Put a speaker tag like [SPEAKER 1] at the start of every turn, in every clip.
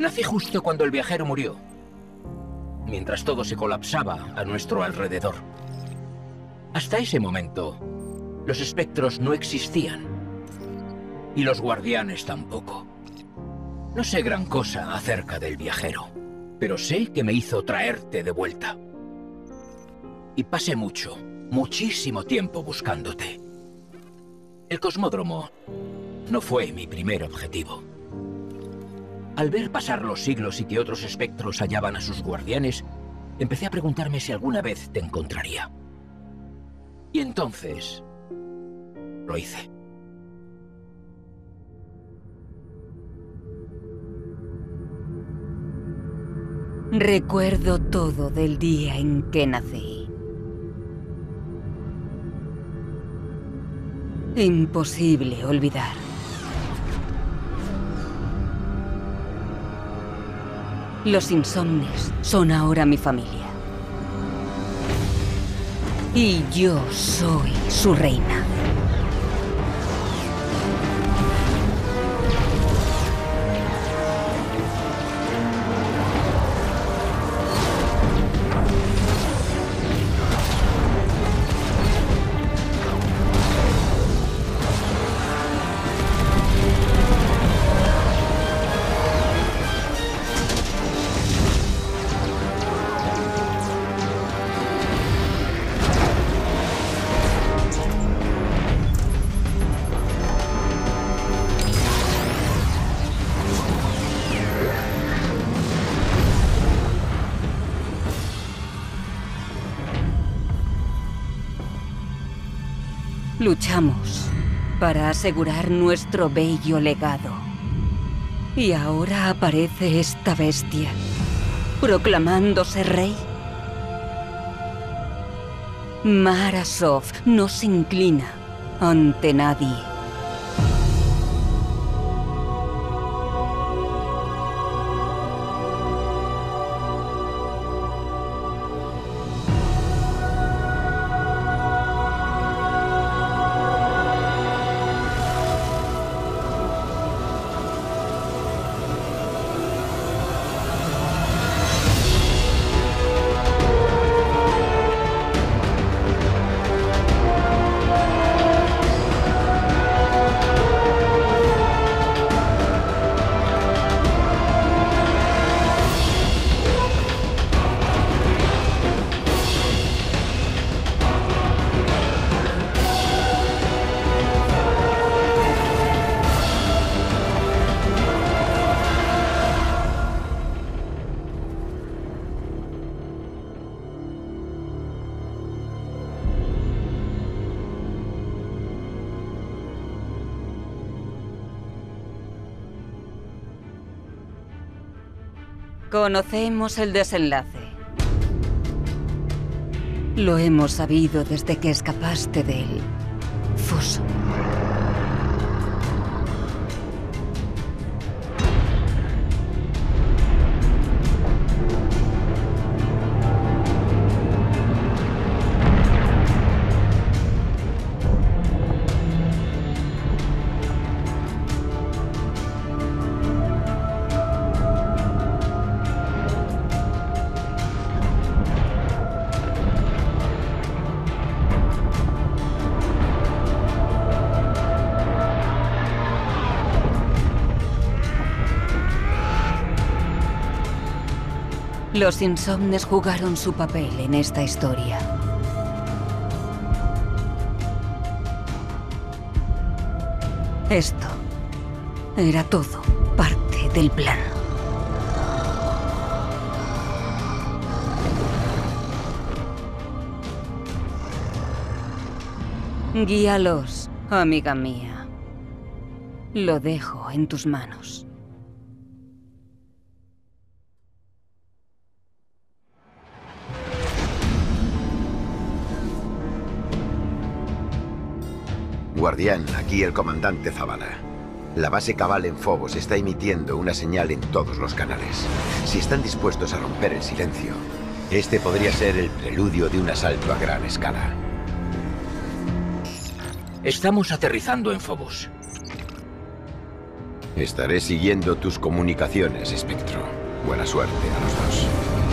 [SPEAKER 1] Nací justo cuando el viajero murió, mientras todo se colapsaba a nuestro alrededor. Hasta ese momento, los espectros no existían. Y los guardianes tampoco. No sé gran cosa acerca del viajero, pero sé que me hizo traerte de vuelta. Y pasé muchísimo tiempo buscándote. El cosmódromo no fue mi primer objetivo. Al ver pasar los siglos y que otros espectros hallaban a sus guardianes, empecé a preguntarme si alguna vez te encontraría. Y entonces lo hice.
[SPEAKER 2] Recuerdo todo del día en que nací. Imposible olvidar. Los insomnes son ahora mi familia. Y yo soy su reina. Luchamos para asegurar nuestro bello legado. Y ahora aparece esta bestia, proclamándose rey. Mara Sov no se inclina ante nadie. Conocemos el desenlace. Lo hemos sabido desde que escapaste del foso. Los insomnes jugaron su papel en esta historia. Esto era todo parte del plan. Guíalos, amiga mía. Lo dejo en tus manos.
[SPEAKER 3] Guardián, aquí el comandante Zavala. La base Cabal en Phobos está emitiendo una señal en todos los canales. Si están dispuestos a romper el silencio, este podría ser el preludio de un asalto a gran escala.
[SPEAKER 1] Estamos aterrizando en Phobos.
[SPEAKER 3] Estaré siguiendo tus comunicaciones, Espectro. Buena suerte a los dos.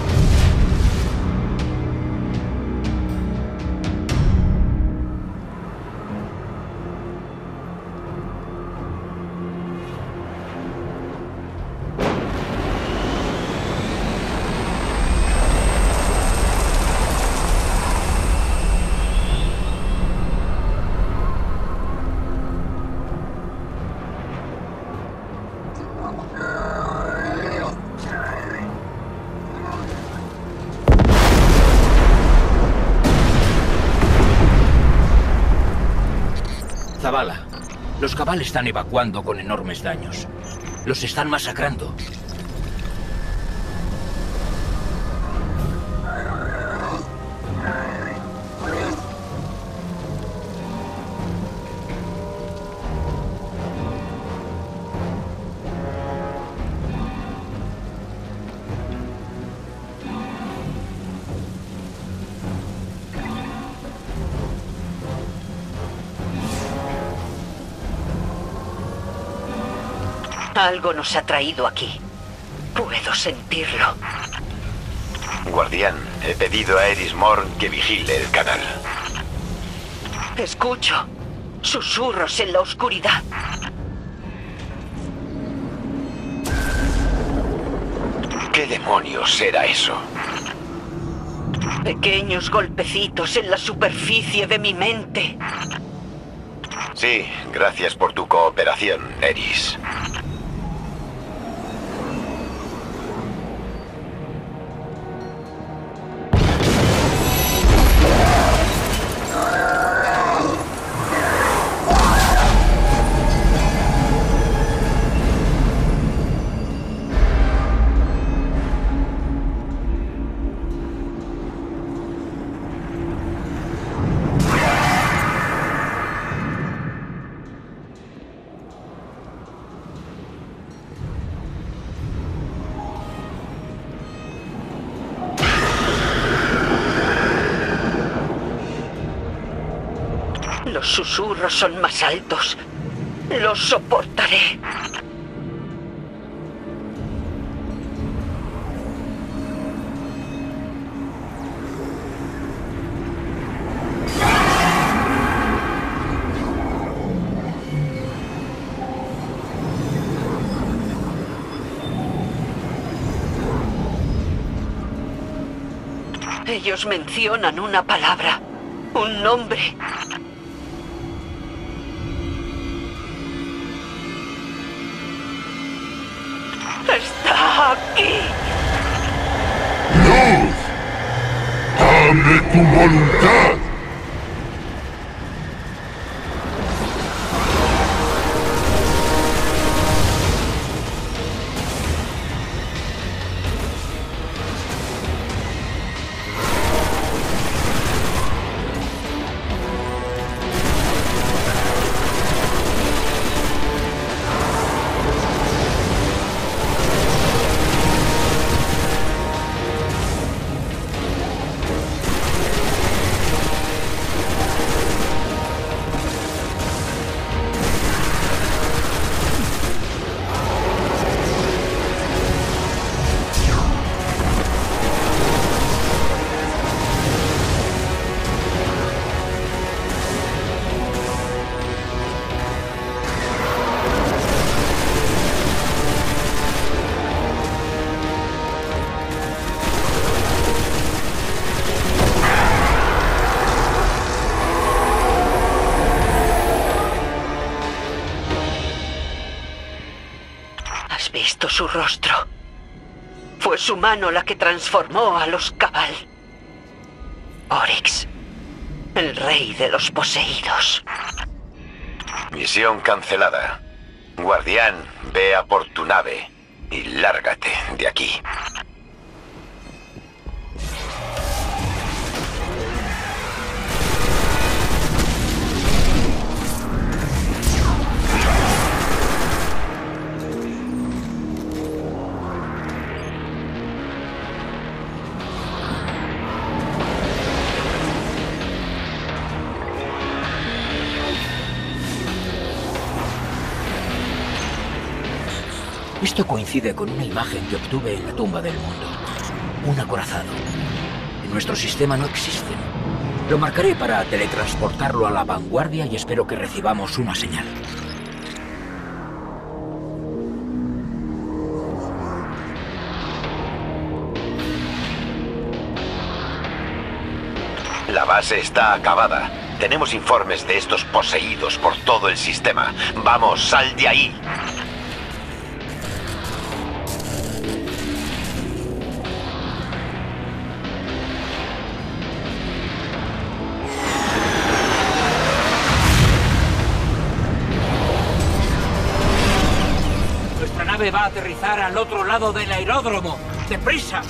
[SPEAKER 1] Zavala, los Cabal están evacuando con enormes daños. Los están masacrando.
[SPEAKER 2] Algo nos ha traído aquí. Puedo sentirlo.
[SPEAKER 3] Guardián, he pedido a Eris Morn que vigile el canal.
[SPEAKER 2] Escucho susurros en la oscuridad.
[SPEAKER 3] ¿Qué demonios era eso?
[SPEAKER 2] Pequeños golpecitos en la superficie de mi mente.
[SPEAKER 3] Sí, gracias por tu cooperación, Eris.
[SPEAKER 2] Los susurros son más altos. Los soportaré. Ellos mencionan una palabra, un nombre. ¡Está aquí!
[SPEAKER 4] ¡Luz! ¡Dame tu voluntad!
[SPEAKER 2] ¿Has visto su rostro? Fue su mano la que transformó a los Cabal. Oryx, el rey de los poseídos.
[SPEAKER 3] Misión cancelada. Guardián, ve a por tu nave y lárgate de aquí.
[SPEAKER 1] Esto coincide con una imagen que obtuve en la tumba del mundo. Un acorazado. En nuestro sistema no existen. Lo marcaré para teletransportarlo a la vanguardia y espero que recibamos una señal.
[SPEAKER 3] La base está acabada. Tenemos informes de estos poseídos por todo el sistema. ¡Vamos, sal de ahí!
[SPEAKER 1] Nuestra nave va a aterrizar al otro lado del aeródromo. ¡Deprisa!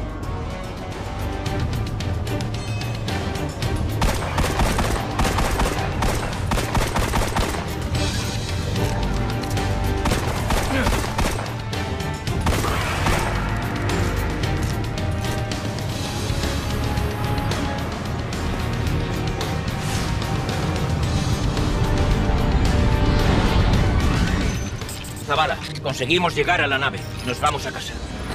[SPEAKER 1] Zavala, conseguimos llegar a la nave. Nos vamos a casa.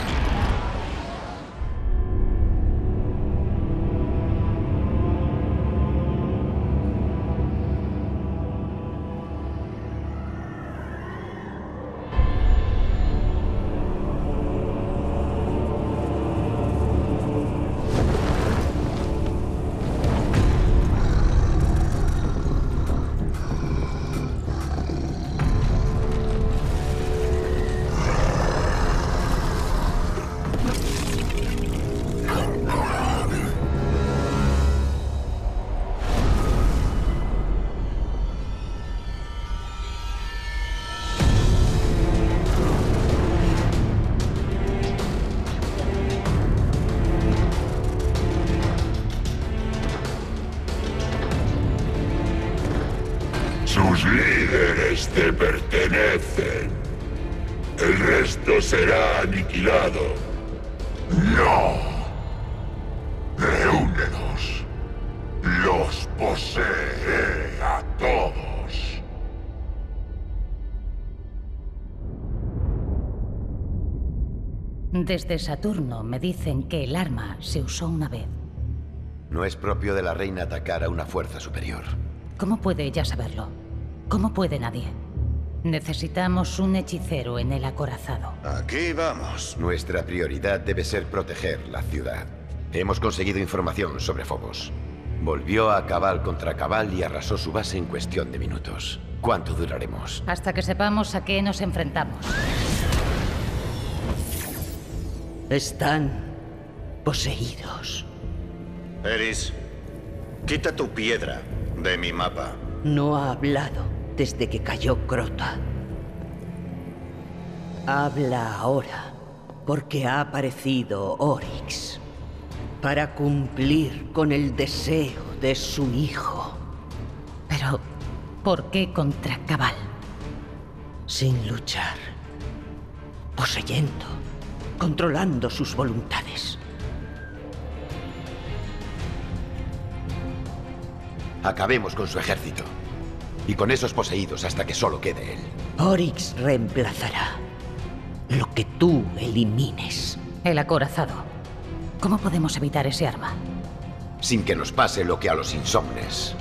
[SPEAKER 4] Sus líderes te pertenecen. El resto será aniquilado. No. Reúnelos. Los poseeré a todos.
[SPEAKER 5] Desde Saturno me dicen que el arma se usó una vez.
[SPEAKER 3] No es propio de la reina atacar a una fuerza superior.
[SPEAKER 5] ¿Cómo puede ella saberlo? ¿Cómo puede nadie? Necesitamos un hechicero en el acorazado.
[SPEAKER 6] Aquí vamos.
[SPEAKER 3] Nuestra prioridad debe ser proteger la ciudad. Hemos conseguido información sobre Phobos. Volvió a Cabal contra Cabal y arrasó su base en cuestión de minutos. ¿Cuánto duraremos?
[SPEAKER 5] Hasta que sepamos a qué nos enfrentamos.
[SPEAKER 2] Están poseídos.
[SPEAKER 6] Eris, quita tu piedra de mi mapa.
[SPEAKER 2] No ha hablado desde que cayó Crota. Habla ahora porque ha aparecido Oryx para cumplir con el deseo de su hijo.
[SPEAKER 5] Pero, ¿por qué contra Cabal?
[SPEAKER 2] Sin luchar, poseyendo, controlando sus voluntades.
[SPEAKER 3] Acabemos con su ejército. Y con esos poseídos hasta que solo quede él.
[SPEAKER 2] Oryx reemplazará lo que tú elimines.
[SPEAKER 5] El acorazado. ¿Cómo podemos evitar ese arma?
[SPEAKER 3] Sin que nos pase lo que a los insomnes.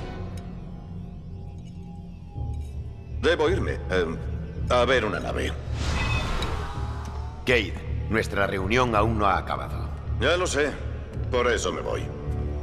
[SPEAKER 6] Debo irme. A ver una nave.
[SPEAKER 3] Cade, nuestra reunión aún no ha acabado.
[SPEAKER 6] Ya lo sé. Por eso me voy.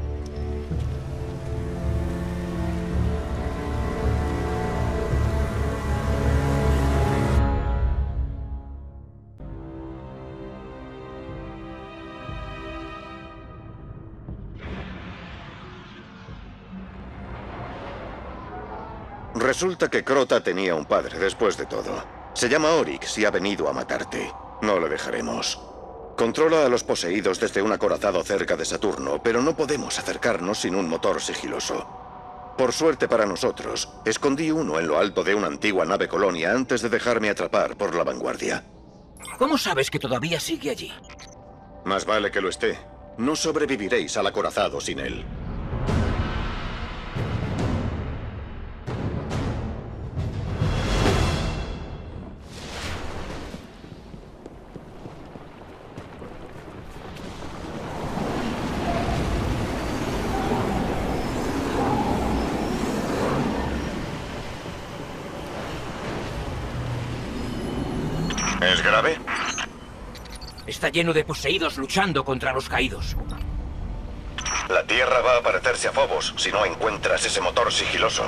[SPEAKER 6] Resulta que Crota tenía un padre, después de todo. Se llama Oryx y ha venido a matarte. No le dejaremos. Controla a los poseídos desde un acorazado cerca de Saturno, pero no podemos acercarnos sin un motor sigiloso. Por suerte para nosotros, escondí uno en lo alto de una antigua nave colonia antes de dejarme atrapar por la vanguardia.
[SPEAKER 1] ¿Cómo sabes que todavía sigue allí?
[SPEAKER 6] Más vale que lo esté. No sobreviviréis al acorazado sin él. ¿Es grave?
[SPEAKER 1] Está lleno de poseídos luchando contra los caídos.
[SPEAKER 6] La Tierra va a parecerse a Phobos si no encuentras ese motor sigiloso.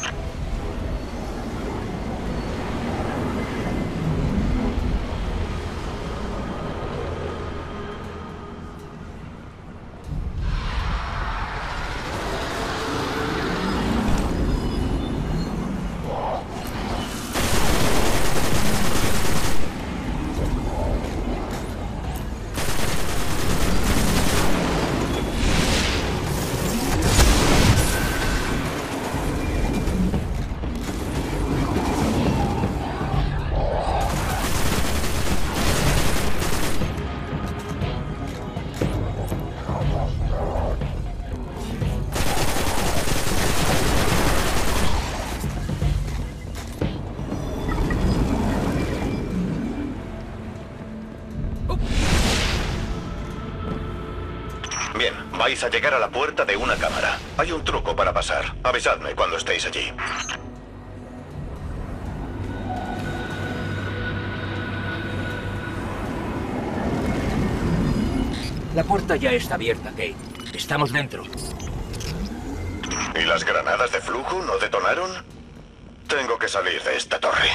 [SPEAKER 6] Bien, vais a llegar a la puerta de una cámara. Hay un truco para pasar. Avisadme cuando estéis allí.
[SPEAKER 1] La puerta ya está abierta, Kate. Estamos dentro.
[SPEAKER 6] ¿Y las granadas de flujo no detonaron? Tengo que salir de esta torre.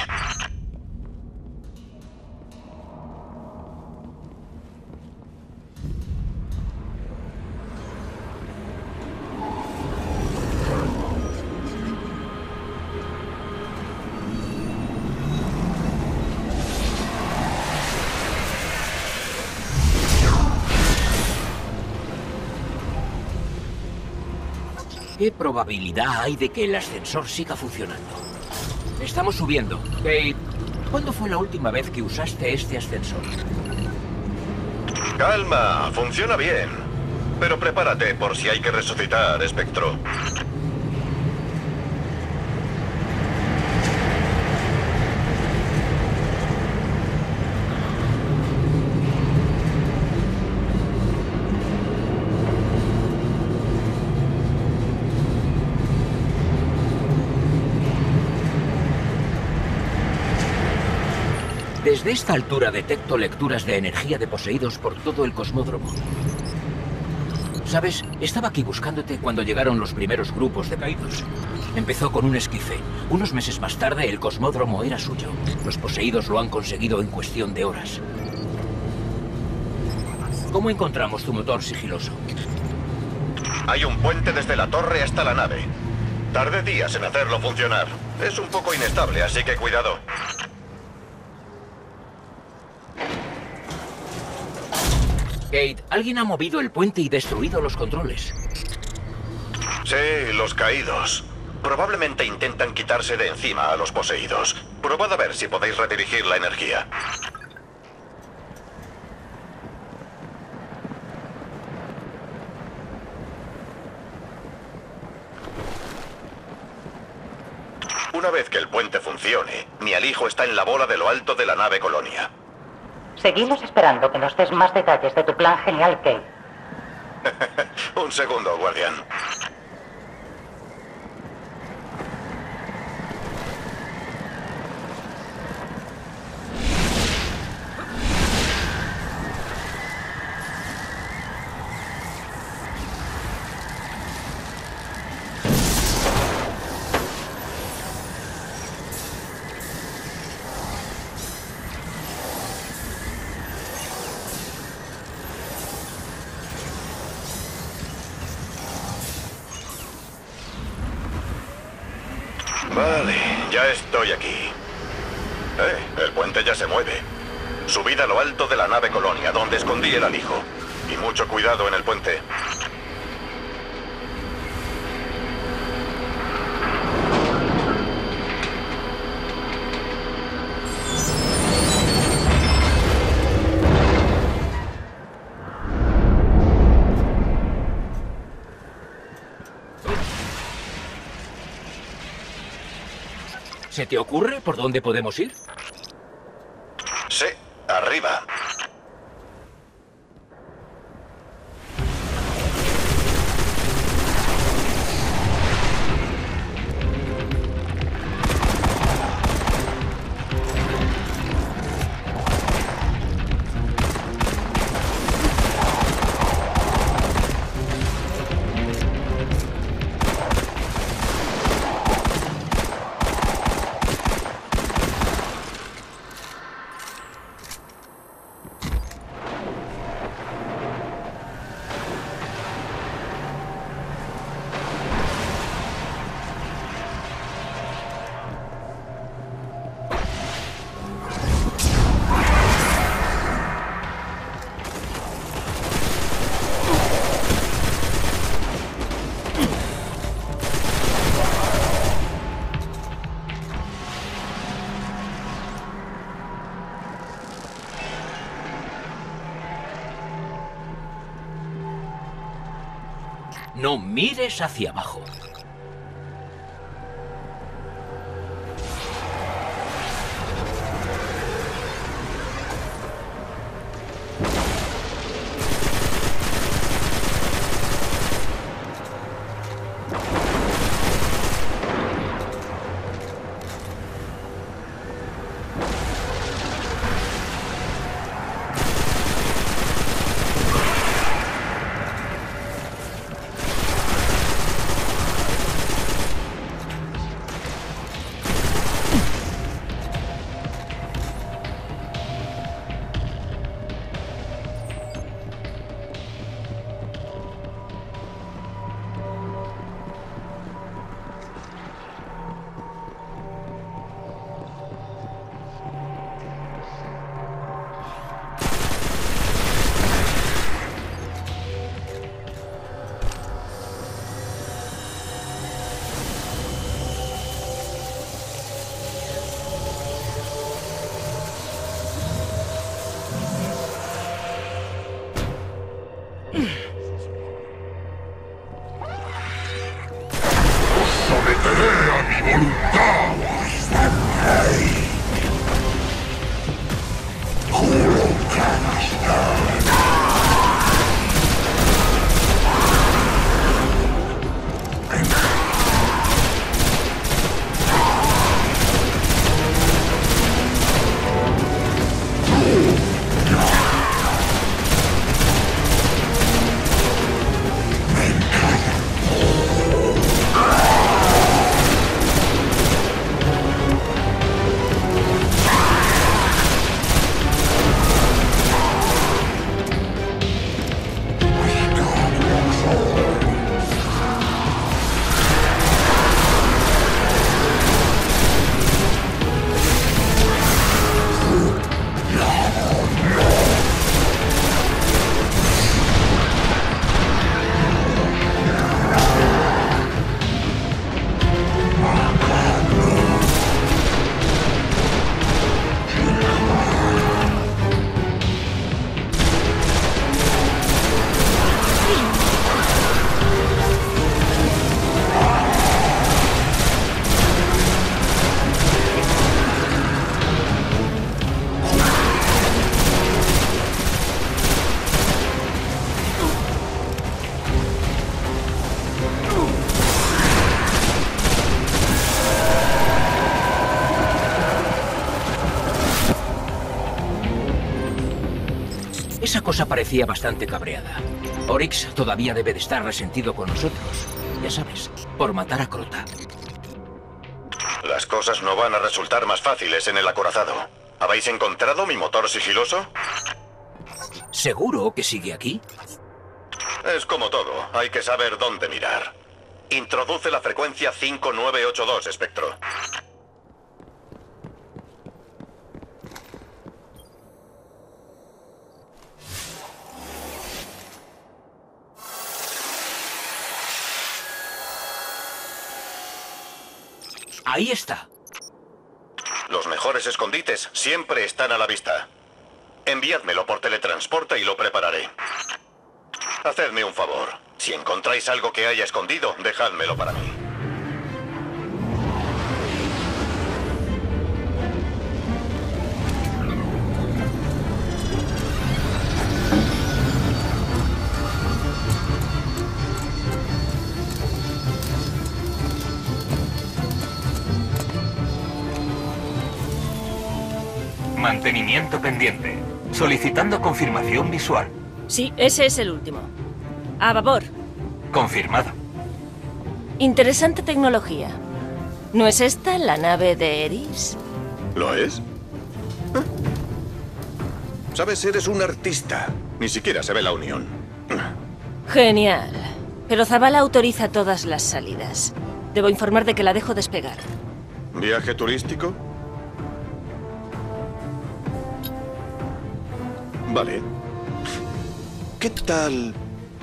[SPEAKER 1] ¿Qué probabilidad hay de que el ascensor siga funcionando? Estamos subiendo. Kate, ¿cuándo fue la última vez que usaste este ascensor?
[SPEAKER 6] Calma, funciona bien. Pero prepárate por si hay que resucitar, Espectro.
[SPEAKER 1] Desde esta altura detecto lecturas de energía de poseídos por todo el cosmódromo. ¿Sabes? Estaba aquí buscándote cuando llegaron los primeros grupos de caídos. Empezó con un esquife. Unos meses más tarde el cosmódromo era suyo. Los poseídos lo han conseguido en cuestión de horas. ¿Cómo encontramos tu motor sigiloso?
[SPEAKER 6] Hay un puente desde la torre hasta la nave. Tardé días en hacerlo funcionar. Es un poco inestable, así que cuidado.
[SPEAKER 1] Kate, alguien ha movido el puente y destruido los controles.
[SPEAKER 6] Sí, los caídos. Probablemente intentan quitarse de encima a los poseídos. Probad a ver si podéis redirigir la energía. Una vez que el puente funcione, mi alijo está en la bola de lo alto de la nave Colonia.
[SPEAKER 5] Seguimos esperando que nos des más detalles de tu plan genial, Kate.
[SPEAKER 6] Un segundo, guardián. Vale, ya estoy aquí. El puente ya se mueve. Subid a lo alto de la nave Colonia, donde escondí el alijo. Y mucho cuidado en el puente.
[SPEAKER 1] ¿Se te ocurre por dónde podemos ir?
[SPEAKER 6] Sí, arriba.
[SPEAKER 1] No mires hacia abajo.
[SPEAKER 4] Someteré a mi voluntad.
[SPEAKER 1] Esa cosa parecía bastante cabreada. Oryx todavía debe de estar resentido con nosotros. Ya sabes, por matar a Crota.
[SPEAKER 6] Las cosas no van a resultar más fáciles en el acorazado. ¿Habéis encontrado mi motor sigiloso?
[SPEAKER 1] ¿Seguro que sigue aquí?
[SPEAKER 6] Es como todo, hay que saber dónde mirar. Introduce la frecuencia 5982, Espectro.
[SPEAKER 1] Ahí está.
[SPEAKER 6] Los mejores escondites siempre están a la vista. Enviádmelo por teletransporte y lo prepararé. Hacedme un favor. Si encontráis algo que haya escondido, dejádmelo para mí.
[SPEAKER 7] Mantenimiento pendiente. Solicitando confirmación visual.
[SPEAKER 8] Sí, ese es el último. A babor.
[SPEAKER 7] Confirmado.
[SPEAKER 8] Interesante tecnología. ¿No es esta la nave de Eris?
[SPEAKER 6] ¿Lo es? Sabes, eres un artista. Ni siquiera se ve la unión.
[SPEAKER 8] Genial. Pero Zavala autoriza todas las salidas. Debo informar de que la dejo despegar.
[SPEAKER 6] ¿Viaje turístico? Vale. ¿Qué tal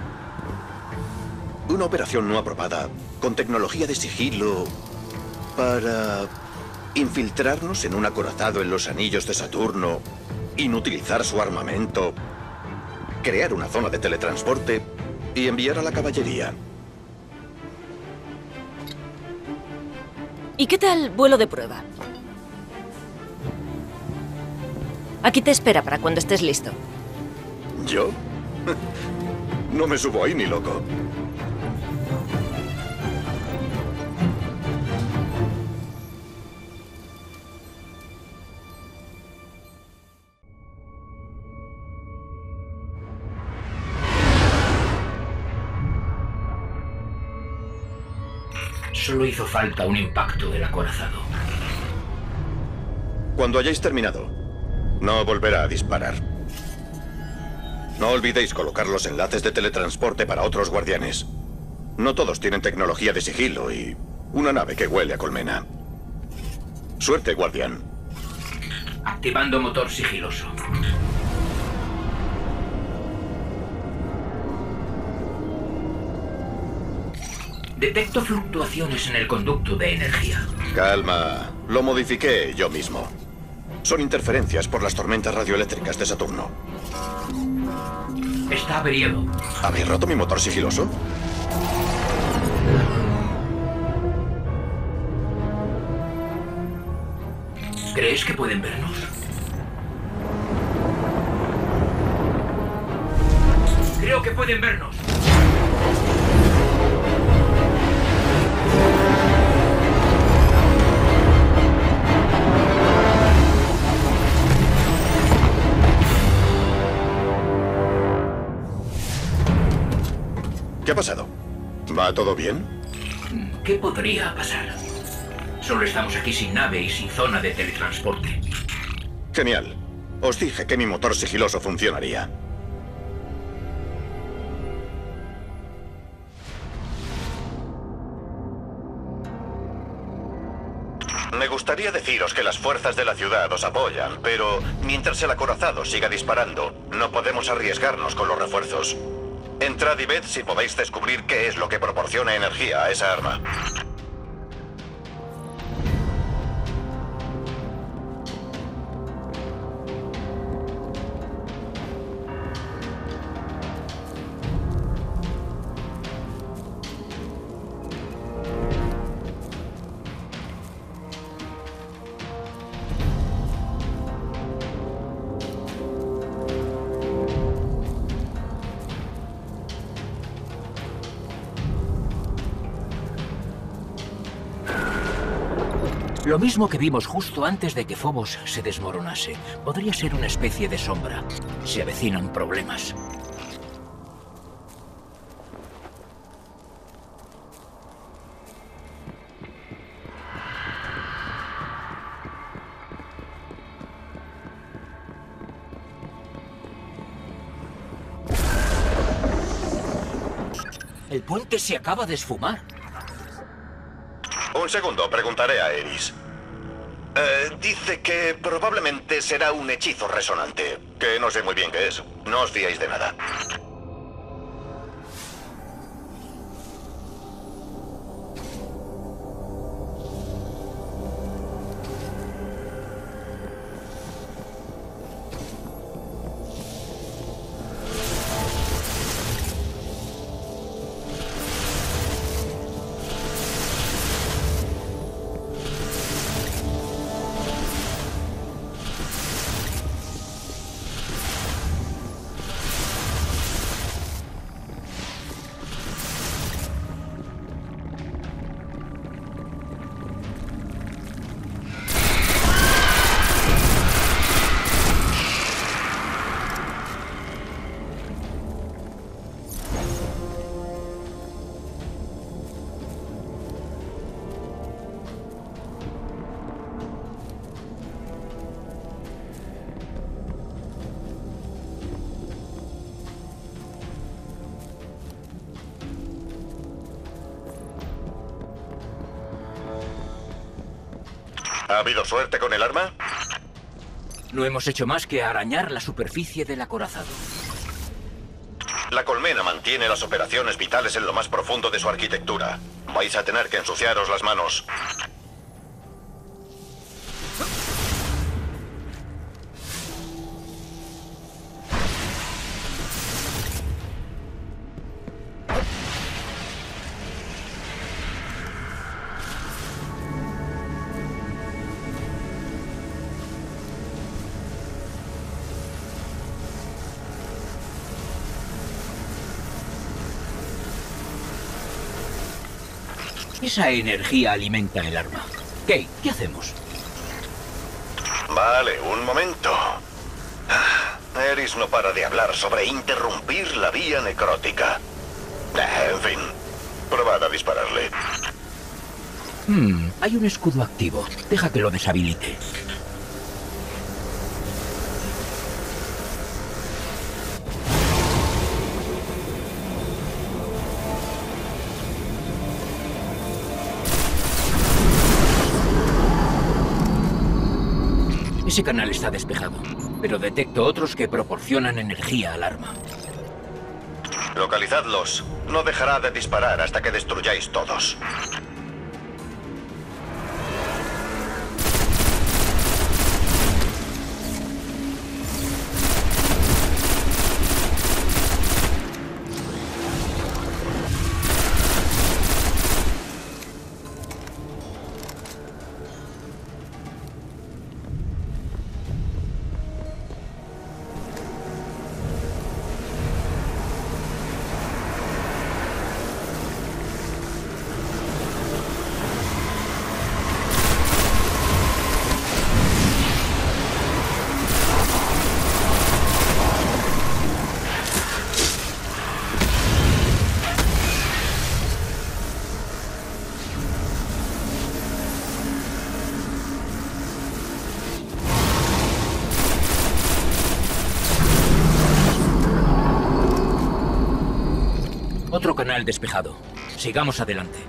[SPEAKER 6] una operación no aprobada con tecnología de sigilo para infiltrarnos en un acorazado en los anillos de Saturno, inutilizar su armamento, crear una zona de teletransporte y enviar a la caballería?
[SPEAKER 8] ¿Y qué tal vuelo de prueba? Aquí te espera para cuando estés listo.
[SPEAKER 6] ¿Yo? No me subo ahí ni loco.
[SPEAKER 1] Solo hizo falta un impacto del acorazado.
[SPEAKER 6] Cuando hayáis terminado, no volverá a disparar. No olvidéis colocar los enlaces de teletransporte para otros guardianes. No todos tienen tecnología de sigilo y una nave que huele a colmena. Suerte, guardián.
[SPEAKER 1] Activando motor sigiloso. Detecto fluctuaciones en el conducto de energía.
[SPEAKER 6] Calma. Lo modifiqué yo mismo. Son interferencias por las tormentas radioeléctricas de Saturno.
[SPEAKER 1] Está averiado.
[SPEAKER 6] ¿Habéis roto mi motor sigiloso?
[SPEAKER 1] ¿Crees que pueden vernos? Creo que pueden vernos.
[SPEAKER 6] ¿Qué ha pasado? ¿Va todo bien?
[SPEAKER 1] ¿Qué podría pasar? Solo estamos aquí sin nave y sin zona de teletransporte.
[SPEAKER 6] Genial. Os dije que mi motor sigiloso funcionaría. Me gustaría deciros que las fuerzas de la ciudad os apoyan, pero mientras el acorazado siga disparando, no podemos arriesgarnos con los refuerzos. Entrad y ved si podéis descubrir qué es lo que proporciona energía a esa arma.
[SPEAKER 1] Lo mismo que vimos justo antes de que Phobos se desmoronase. Podría ser una especie de sombra. Se avecinan problemas. El puente se acaba de esfumar.
[SPEAKER 6] Un segundo, preguntaré a Eris. Dice que probablemente será un hechizo resonante, que no sé muy bien qué es. No os fiéis de nada. ¿Ha habido suerte con el arma?
[SPEAKER 1] No hemos hecho más que arañar la superficie del acorazado.
[SPEAKER 6] La colmena mantiene las operaciones vitales en lo más profundo de su arquitectura. Vais a tener que ensuciaros las manos.
[SPEAKER 1] Esa energía alimenta el arma. Kate, ¿qué hacemos?
[SPEAKER 6] Vale, un momento. Eris no para de hablar sobre interrumpir la vía necrótica. En fin, probad a dispararle.
[SPEAKER 1] Hay un escudo activo. Deja que lo deshabilite. Ese canal está despejado, pero detecto otros que proporcionan energía al arma.
[SPEAKER 6] Localizadlos. No dejará de disparar hasta que destruyáis todos.
[SPEAKER 1] Otro canal despejado. Sigamos adelante.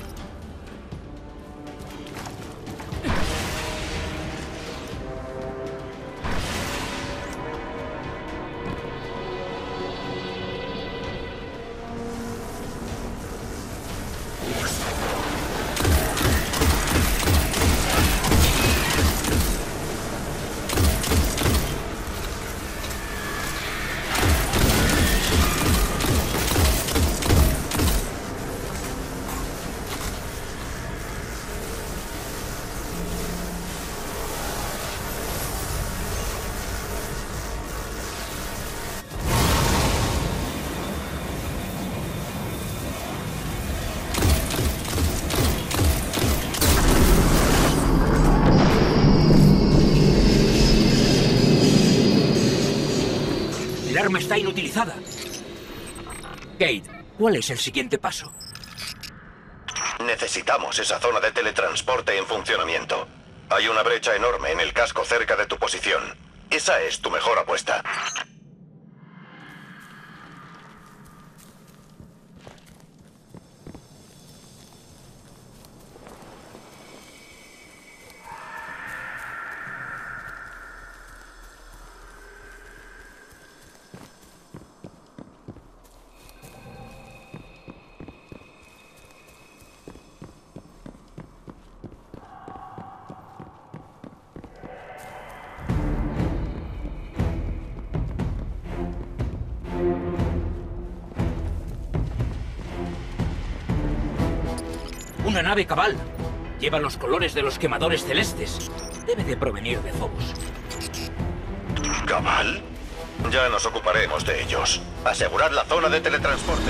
[SPEAKER 1] El arma está inutilizada. Kate, ¿cuál es el siguiente paso?
[SPEAKER 6] Necesitamos esa zona de teletransporte en funcionamiento. Hay una brecha enorme en el casco cerca de tu posición. Esa es tu mejor apuesta.
[SPEAKER 1] Una nave cabal. Lleva los colores de los quemadores celestes. Debe de provenir de Phobos.
[SPEAKER 6] ¿Cabal? Ya nos ocuparemos de ellos. Asegurad la zona de teletransporte.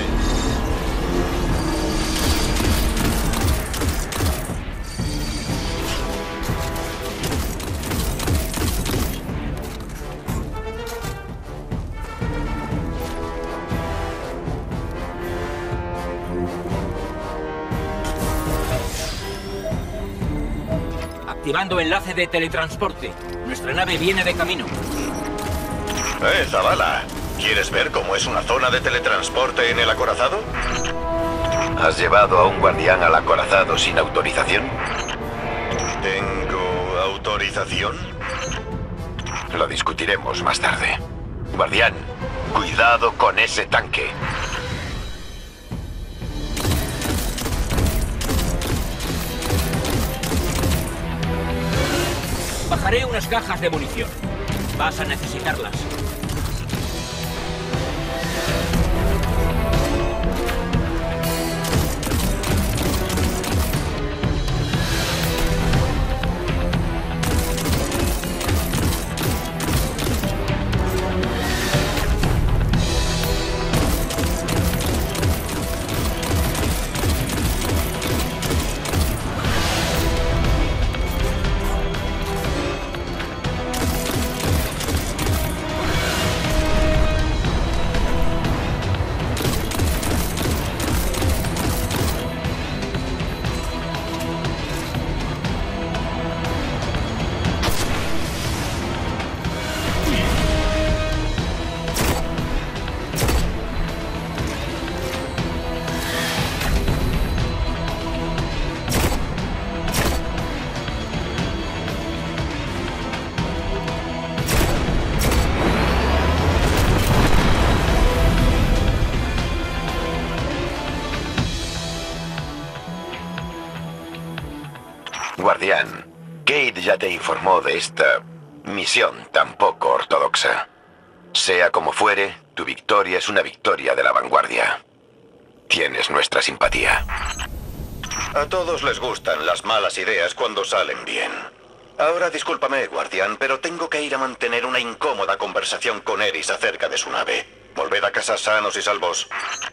[SPEAKER 1] Activando enlace de teletransporte. Nuestra nave viene de camino.
[SPEAKER 6] Zavala. ¿Quieres ver cómo es una zona de teletransporte en el acorazado?
[SPEAKER 3] ¿Has llevado a un guardián al acorazado sin autorización?
[SPEAKER 6] ¿Tengo autorización?
[SPEAKER 3] Lo discutiremos más tarde. Guardián, cuidado con ese tanque.
[SPEAKER 1] Bajaré unas cajas de munición. Vas a necesitarlas.
[SPEAKER 3] Cade ya te informó de esta misión tan poco ortodoxa. Sea como fuere, tu victoria es una victoria de la vanguardia. Tienes nuestra simpatía.
[SPEAKER 6] A todos les gustan las malas ideas cuando salen bien. Ahora discúlpame, guardián, pero tengo que ir a mantener una incómoda conversación con Eris acerca de su nave. Volved a casa sanos y salvos.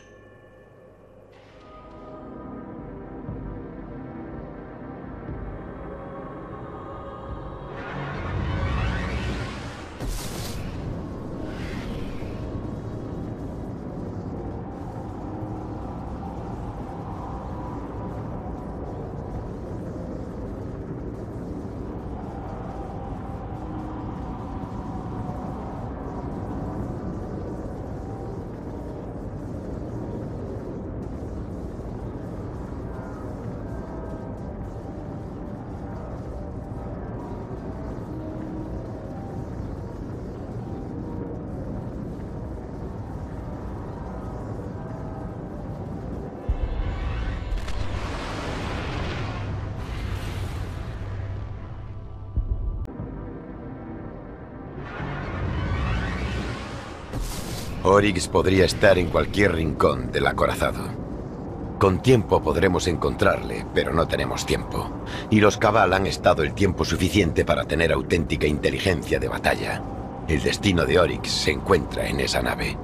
[SPEAKER 3] Oryx podría estar en cualquier rincón del acorazado. Con tiempo podremos encontrarle, pero no tenemos tiempo. Y los Cabal han estado el tiempo suficiente para tener auténtica inteligencia de batalla. El destino de Oryx se encuentra en esa nave.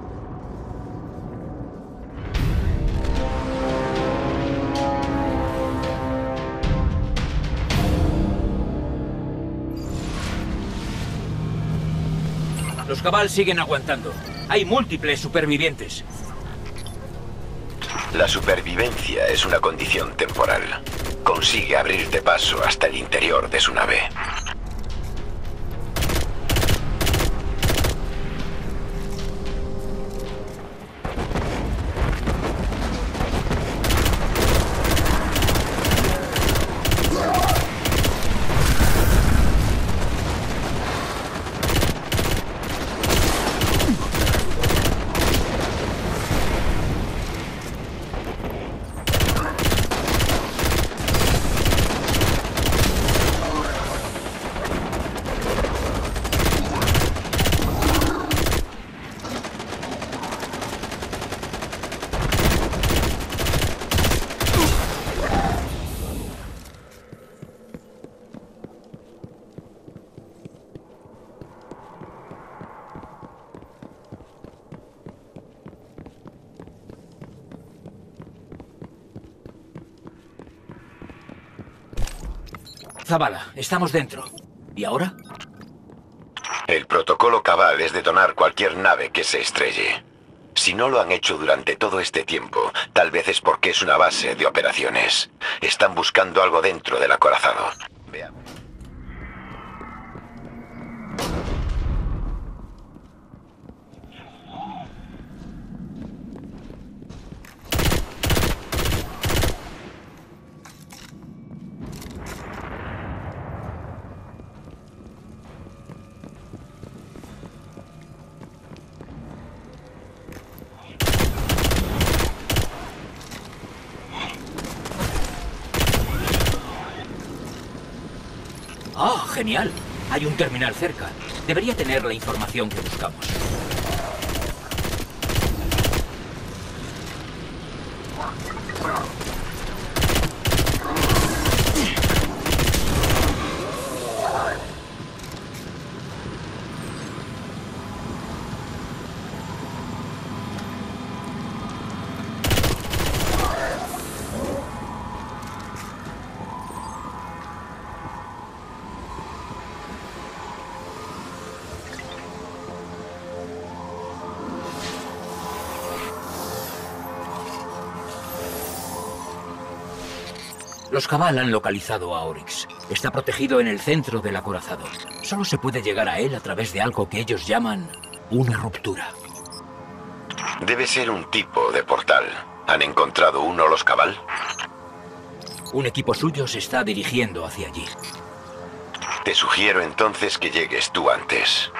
[SPEAKER 1] Los Cabal siguen aguantando. Hay múltiples supervivientes.
[SPEAKER 3] La supervivencia es una condición temporal. Consigue abrirte paso hasta el interior de su nave.
[SPEAKER 1] Zavala, estamos dentro. ¿Y ahora?
[SPEAKER 3] El protocolo Cabal es detonar cualquier nave que se estrelle. Si no lo han hecho durante todo este tiempo, tal vez es porque es una base de operaciones. Están buscando algo dentro del acorazado. Veamos.
[SPEAKER 1] ¡Ah, genial! Hay un terminal cerca. Debería tener la información que buscamos. Los Cabal han localizado a Oryx. Está protegido en el centro del acorazado. Solo se puede llegar a él a través de algo que ellos llaman una ruptura.
[SPEAKER 3] Debe ser un tipo de portal. ¿Han encontrado uno los Cabal?
[SPEAKER 1] Un equipo suyo se está dirigiendo hacia allí.
[SPEAKER 3] Te sugiero entonces que llegues tú antes.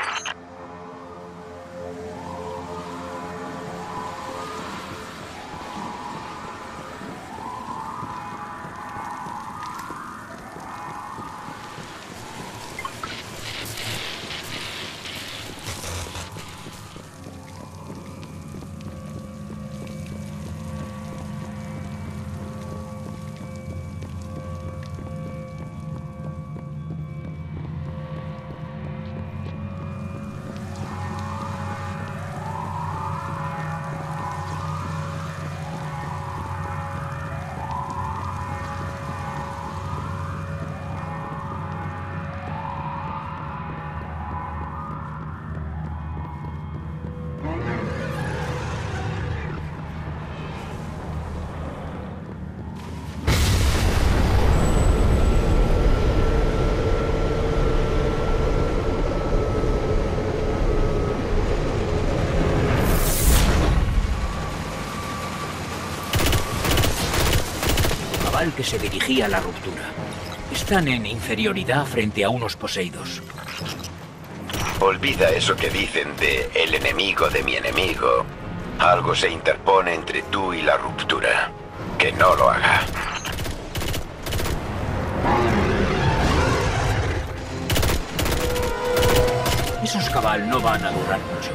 [SPEAKER 1] que se dirigía a la ruptura. Están en inferioridad frente a unos poseídos.
[SPEAKER 3] Olvida eso que dicen de el enemigo de mi enemigo. Algo se interpone entre tú y la ruptura. Que no lo haga.
[SPEAKER 1] Esos cabal no van a durar mucho.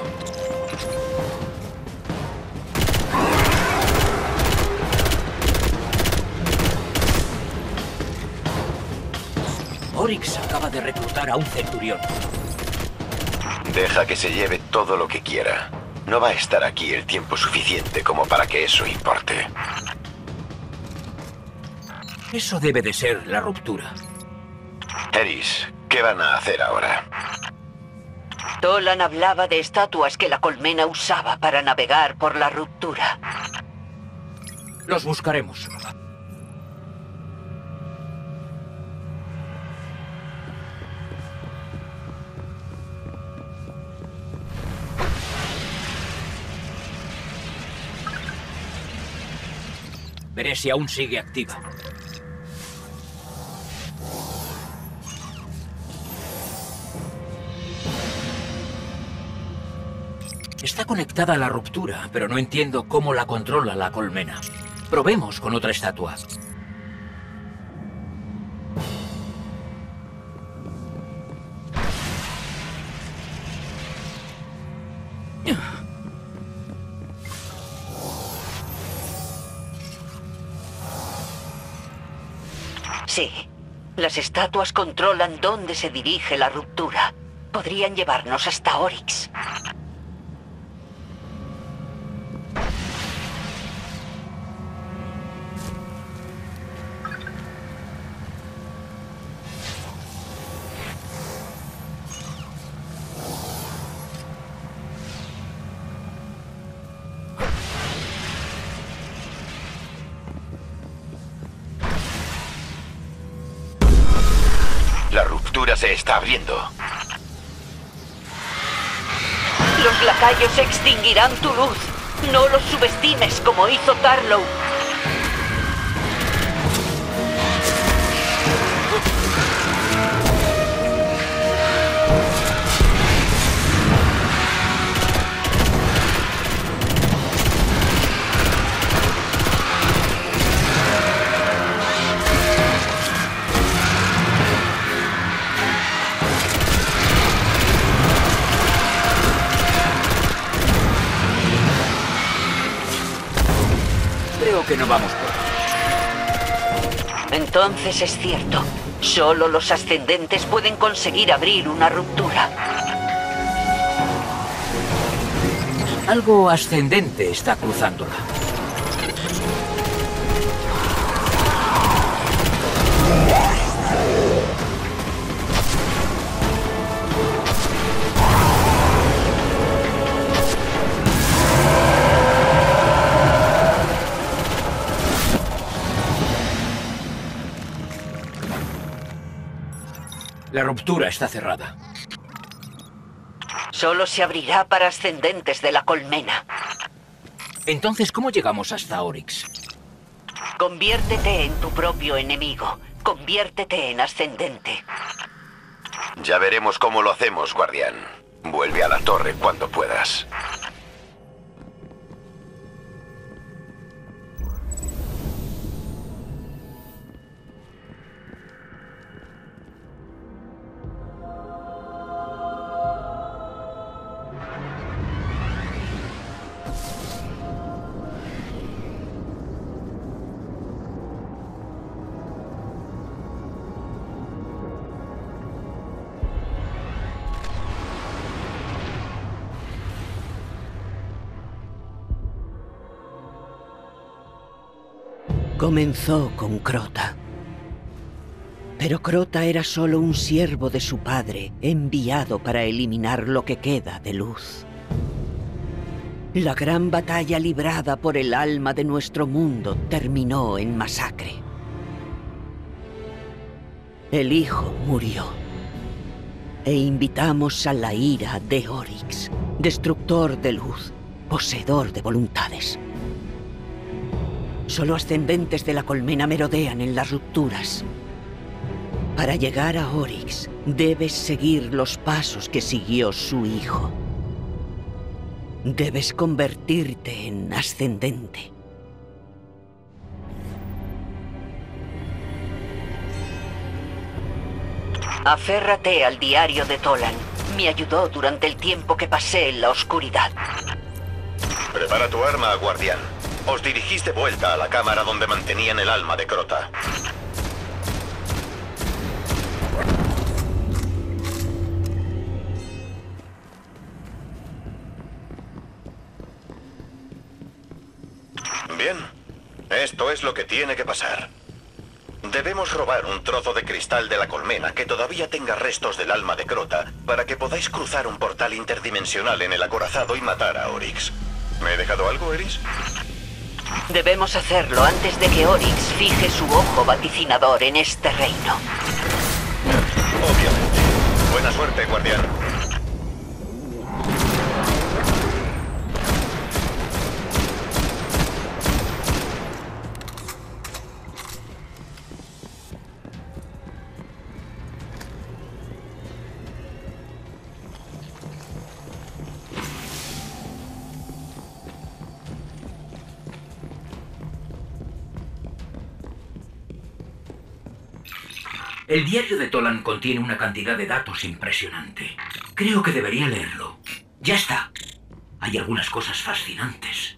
[SPEAKER 1] Oryx acaba de reclutar a un centurión.
[SPEAKER 3] Deja que se lleve todo lo que quiera. No va a estar aquí el tiempo suficiente como para que eso importe.
[SPEAKER 1] Eso debe de ser la ruptura.
[SPEAKER 3] Eris, ¿qué van a hacer ahora?
[SPEAKER 2] Tolan hablaba de estatuas que la colmena usaba para navegar por la ruptura.
[SPEAKER 1] Los buscaremos. Veré si aún sigue activa. Está conectada a la ruptura, pero no entiendo cómo la controla la colmena. Probemos con otra estatua.
[SPEAKER 2] Sí, las estatuas controlan dónde se dirige la ruptura. Podrían llevarnos hasta Oryx.
[SPEAKER 3] La ruptura se está abriendo.
[SPEAKER 2] Los lacayos extinguirán tu luz. No los subestimes como hizo Tarlow.
[SPEAKER 1] Creo que no vamos por.
[SPEAKER 2] Entonces es cierto. Solo los ascendentes pueden conseguir abrir una ruptura.
[SPEAKER 1] Algo ascendente está cruzándola. La ruptura está cerrada.
[SPEAKER 2] Solo se abrirá para ascendentes de la colmena.
[SPEAKER 1] Entonces, ¿cómo llegamos hasta Oryx?
[SPEAKER 2] Conviértete en tu propio enemigo. Conviértete en ascendente.
[SPEAKER 3] Ya veremos cómo lo hacemos, guardián. Vuelve a la torre cuando puedas.
[SPEAKER 2] Comenzó con Crota. Pero Crota era solo un siervo de su padre, enviado para eliminar lo que queda de luz. La gran batalla librada por el alma de nuestro mundo terminó en masacre. El hijo murió. E invitamos a la ira de Oryx, destructor de luz, poseedor de voluntades. Solo ascendentes de la colmena merodean en las rupturas. Para llegar a Oryx, debes seguir los pasos que siguió su hijo. Debes convertirte en ascendente. Aférrate al diario de Tolan. Me ayudó durante el tiempo que pasé en la oscuridad.
[SPEAKER 6] Prepara tu arma, guardián. Os dirigís de vuelta a la cámara donde mantenían el alma de Crota. Bien. Esto es lo que tiene que pasar. Debemos robar un trozo de cristal de la colmena que todavía tenga restos del alma de Crota para que podáis cruzar un portal interdimensional en el acorazado y matar a Oryx. ¿Me he dejado algo, Eris?
[SPEAKER 2] Debemos hacerlo antes de que Oryx fije su ojo vaticinador en este reino.
[SPEAKER 6] Obviamente. Buena suerte, guardián.
[SPEAKER 1] El diario de Tolan contiene una cantidad de datos impresionante. Creo que debería leerlo. Ya está. Hay algunas cosas fascinantes.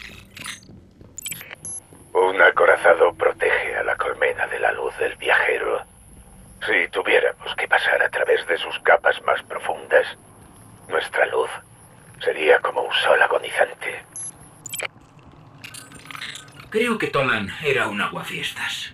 [SPEAKER 9] Un acorazado protege a la colmena de la luz del viajero. Si tuviéramos que pasar a través de sus capas más profundas, nuestra luz sería como un sol agonizante.
[SPEAKER 1] Creo que Tolan era un aguafiestas.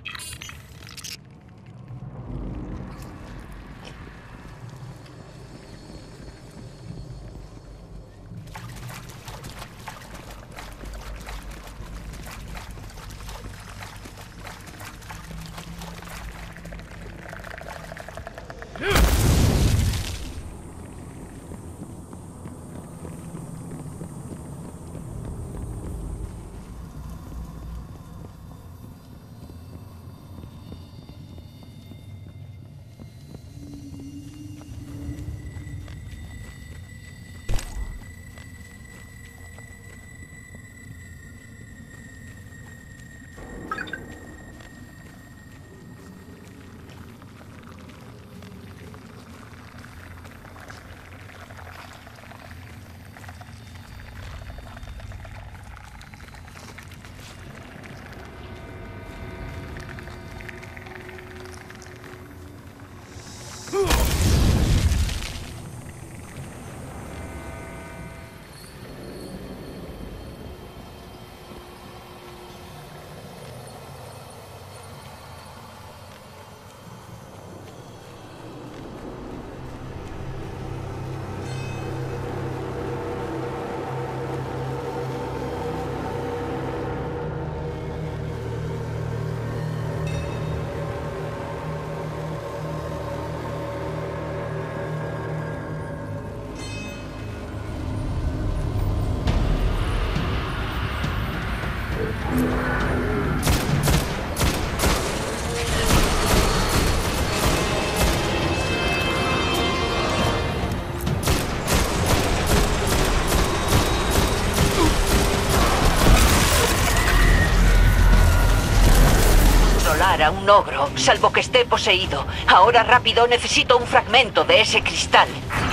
[SPEAKER 2] A un ogro, salvo que esté poseído. Ahora rápido, necesito un fragmento de ese cristal.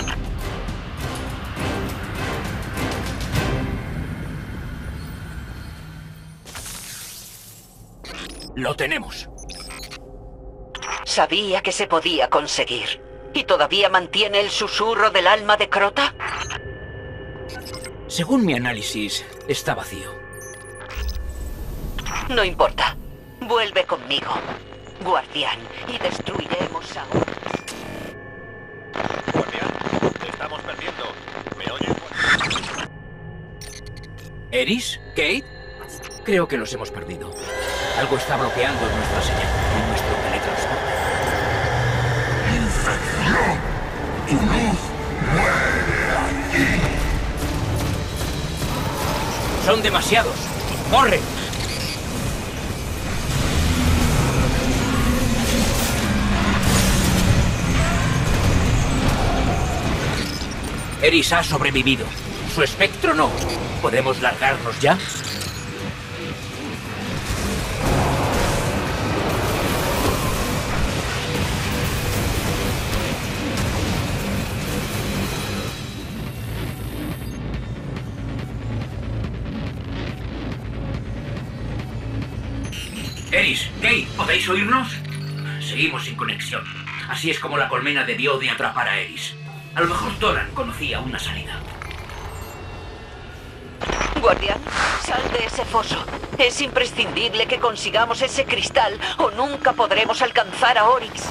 [SPEAKER 1] ¡Lo tenemos!
[SPEAKER 2] Sabía que se podía conseguir. ¿Y todavía mantiene el susurro del alma de Crota?
[SPEAKER 1] Según mi análisis, está vacío.
[SPEAKER 2] No importa. Vuelve conmigo, guardián, y destruiremos a Oryx.
[SPEAKER 6] Guardián, te estamos perdiendo. ¿Me oyes?
[SPEAKER 1] ¿Eris? ¿Kate? Creo que los hemos perdido. Algo está bloqueando nuestra señal y nuestro teletransporte.
[SPEAKER 4] ¡Infección! ¡Tu luz muere aquí!
[SPEAKER 1] ¡Son demasiados! ¡Corre! Eris ha sobrevivido. Su espectro no. ¿Podemos largarnos ya? Eris, Kate, ¿podéis oírnos? Seguimos sin conexión. Así es como la colmena debió de atrapar a Eris. A lo mejor Doran conocía una salida.
[SPEAKER 2] Guardián, sal de ese foso. Es imprescindible que consigamos ese cristal o nunca podremos alcanzar a Oryx.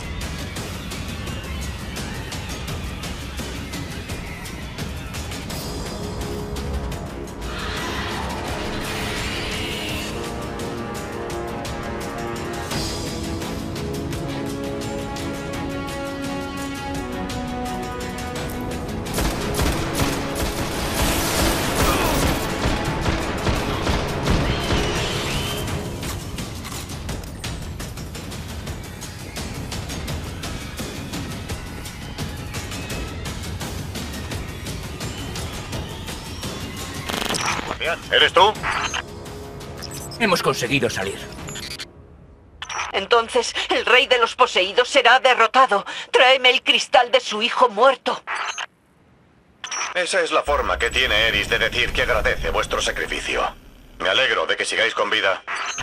[SPEAKER 6] ¿Eres tú?
[SPEAKER 1] Hemos conseguido salir.
[SPEAKER 2] Entonces, el rey de los poseídos será derrotado. Tráeme el cristal de su hijo muerto.
[SPEAKER 6] Esa es la forma que tiene Eris de decir que agradece vuestro sacrificio. Me alegro de que sigáis con vida.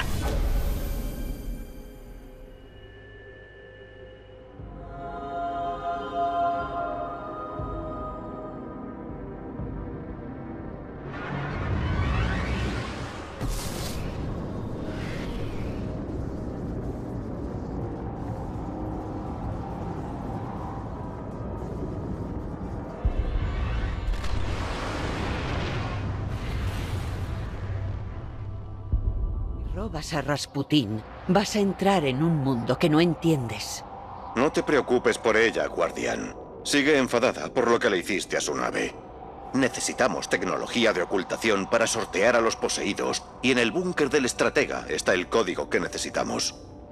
[SPEAKER 2] Robas a Rasputín, vas a entrar en un mundo que no entiendes.
[SPEAKER 6] No te preocupes por ella, guardián. Sigue enfadada por lo que le hiciste a su nave. Necesitamos tecnología de ocultación para sortear a los poseídos, y en el búnker del estratega está el código que necesitamos.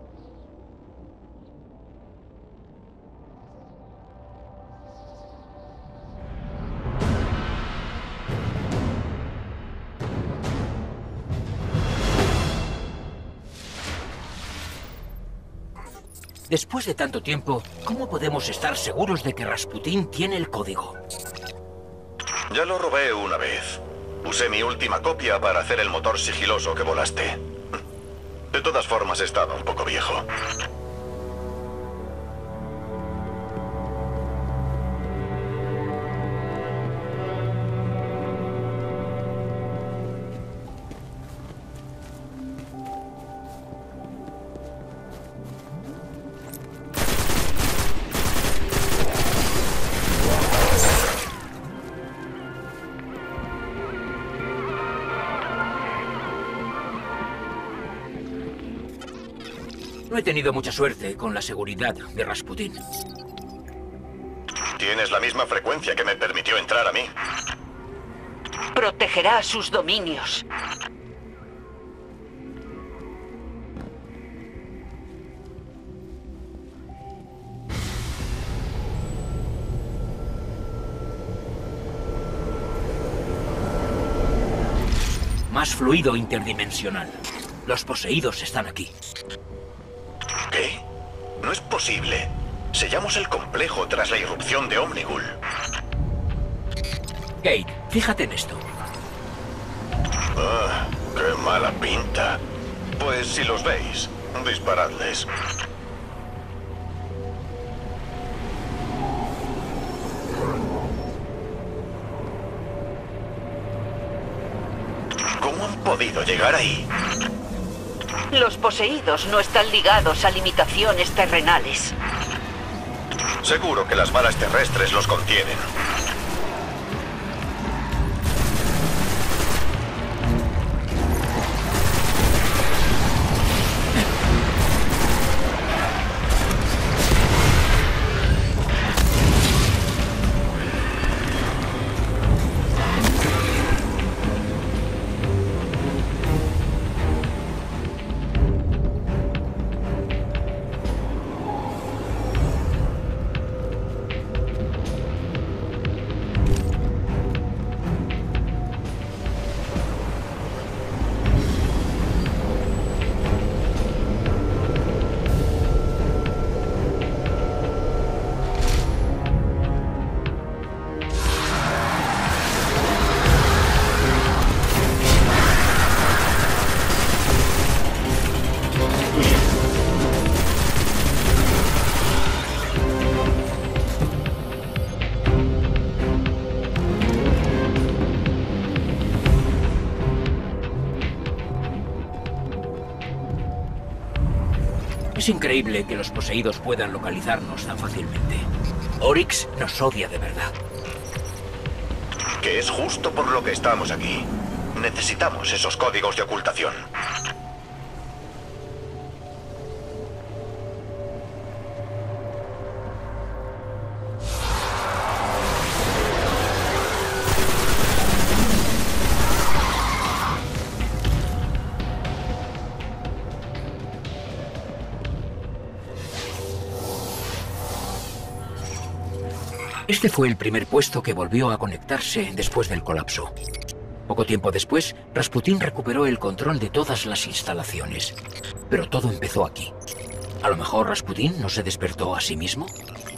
[SPEAKER 1] Después de tanto tiempo, ¿cómo podemos estar seguros de que Rasputín tiene el código?
[SPEAKER 6] Ya lo robé una vez. Usé mi última copia para hacer el motor sigiloso que volaste. De todas formas, estaba un poco viejo.
[SPEAKER 1] No he tenido mucha suerte con la seguridad de Rasputín.
[SPEAKER 6] Tienes la misma frecuencia que me permitió entrar a mí.
[SPEAKER 2] Protegerá sus dominios.
[SPEAKER 1] Más fluido interdimensional. Los poseídos están aquí.
[SPEAKER 6] ¿Qué? No es posible. Sellamos el complejo tras la irrupción de Omnigul.
[SPEAKER 1] Kate, fíjate en esto.
[SPEAKER 6] Ah, qué mala pinta. Pues si los veis, disparadles. ¿Cómo han podido llegar ahí?
[SPEAKER 2] Los poseídos no están ligados a limitaciones terrenales.
[SPEAKER 6] Seguro que las balas terrestres los contienen.
[SPEAKER 1] Es increíble que los poseídos puedan localizarnos tan fácilmente. Oryx nos odia de verdad.
[SPEAKER 6] Que es justo por lo que estamos aquí. Necesitamos esos códigos de ocultación.
[SPEAKER 1] Este fue el primer puesto que volvió a conectarse después del colapso. Poco tiempo después, Rasputin recuperó el control de todas las instalaciones. Pero todo empezó aquí. ¿A lo mejor Rasputin no se despertó a sí mismo?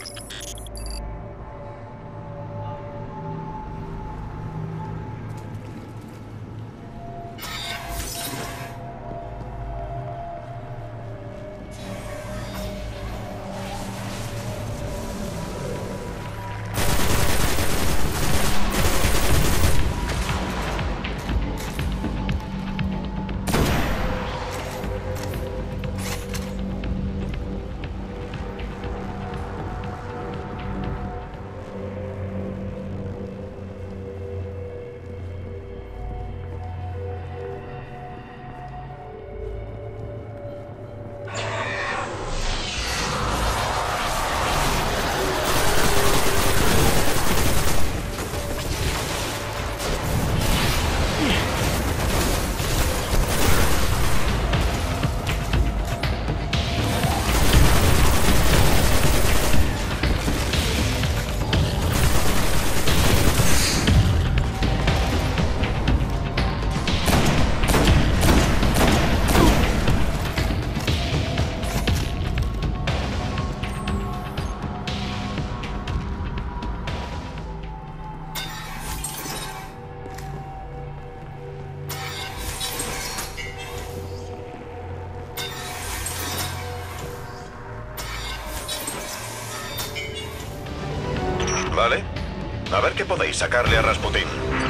[SPEAKER 6] ¿Vale? A ver qué podéis sacarle a Rasputin.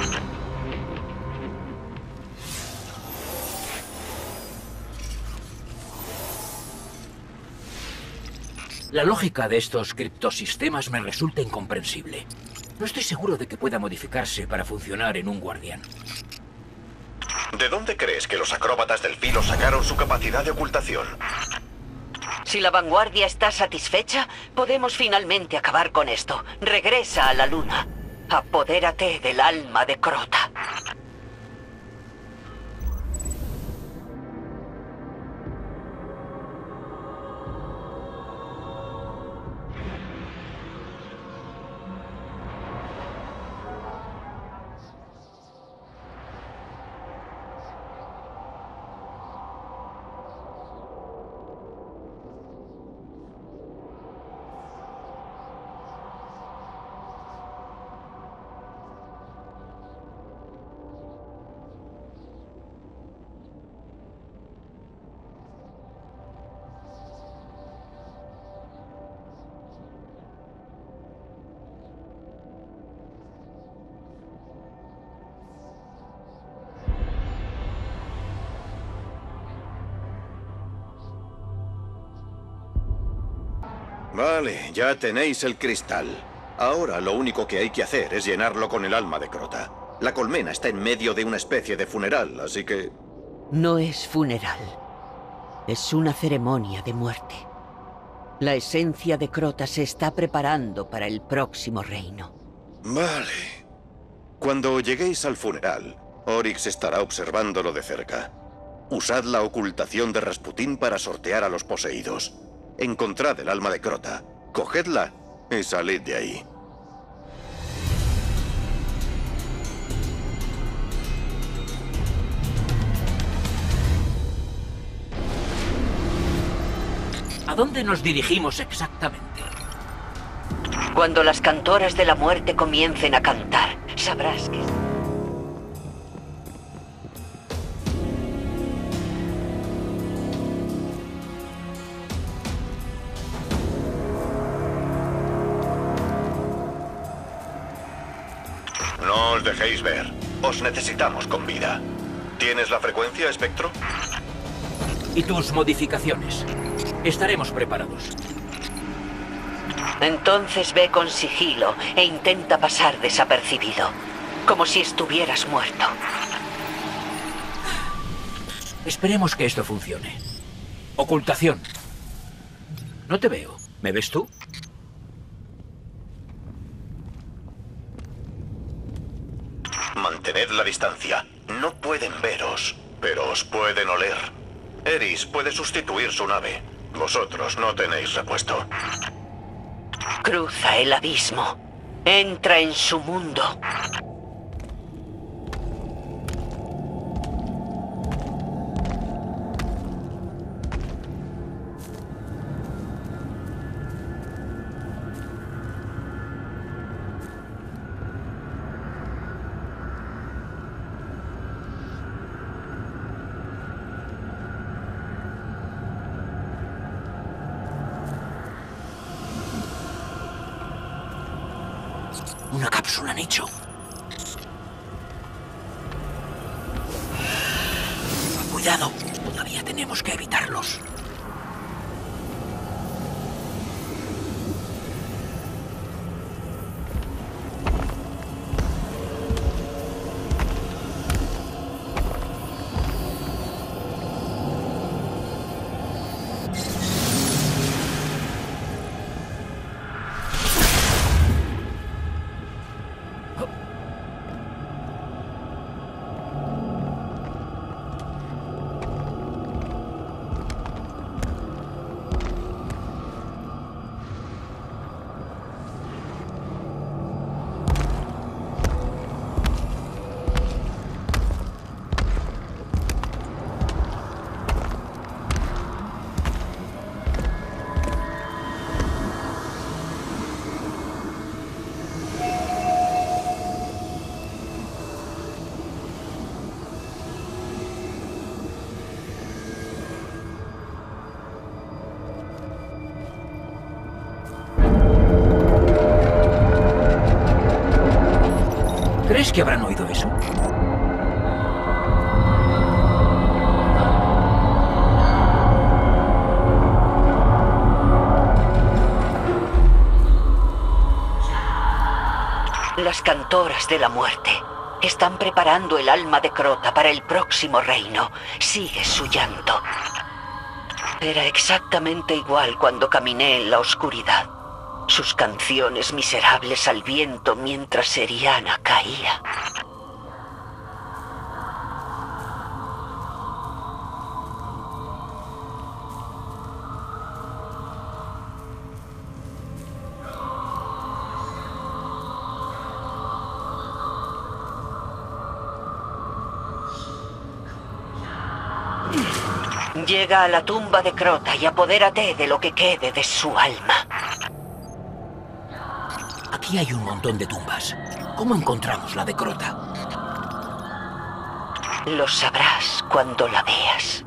[SPEAKER 1] La lógica de estos criptosistemas me resulta incomprensible. No estoy seguro de que pueda modificarse para funcionar en un guardián.
[SPEAKER 6] ¿De dónde crees que los acróbatas del filo sacaron su capacidad de ocultación?
[SPEAKER 2] Si la vanguardia está satisfecha, podemos finalmente acabar con esto. Regresa a la luna. Apodérate del alma de Crota.
[SPEAKER 6] Vale, ya tenéis el cristal. Ahora lo único que hay que hacer es llenarlo con el alma de Crota. La colmena está en medio de una especie de funeral, así que...
[SPEAKER 2] No es funeral. Es una ceremonia de muerte. La esencia de Crota se está preparando para el próximo reino.
[SPEAKER 6] Vale. Cuando lleguéis al funeral, Oryx estará observándolo de cerca. Usad la ocultación de Rasputin para sortear a los poseídos. Encontrad el alma de Crota, cogedla y salid de ahí.
[SPEAKER 1] ¿A dónde nos dirigimos exactamente?
[SPEAKER 2] Cuando las cantoras de la muerte comiencen a cantar, sabrás que...
[SPEAKER 6] No os dejéis ver. Os necesitamos con vida. ¿Tienes la frecuencia, Espectro?
[SPEAKER 1] ¿Y tus modificaciones? Estaremos preparados.
[SPEAKER 2] Entonces ve con sigilo e intenta pasar desapercibido, como si estuvieras muerto.
[SPEAKER 1] Esperemos que esto funcione. Ocultación. No te veo. ¿Me ves tú?
[SPEAKER 6] Mantened la distancia. No pueden veros, pero os pueden oler. Eris puede sustituir su nave. Vosotros no tenéis repuesto.
[SPEAKER 2] Cruza el abismo. Entra en su mundo.
[SPEAKER 1] Una cápsula nicho. Cuidado, todavía tenemos que evitarlos. ¿Crees que habrán oído eso?
[SPEAKER 2] Las cantoras de la muerte están preparando el alma de Crota para el próximo reino. Sigue su llanto. Era exactamente igual cuando caminé en la oscuridad. Sus canciones miserables al viento mientras Eriana caía. Llega a la tumba de Crota y apodérate de lo que quede de su alma.
[SPEAKER 1] Aquí hay un montón de tumbas. ¿Cómo encontramos la de Crota?
[SPEAKER 2] Lo sabrás cuando la veas.